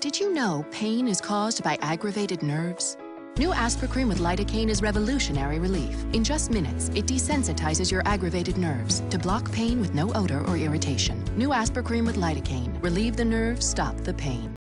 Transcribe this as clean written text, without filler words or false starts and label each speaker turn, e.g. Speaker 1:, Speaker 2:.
Speaker 1: Did you know pain is caused by aggravated nerves? New Aspercreme with lidocaine is revolutionary relief. In just minutes, it desensitizes your aggravated nerves to block pain with no odor or irritation. New Aspercreme with lidocaine. Relieve the nerves, stop the pain.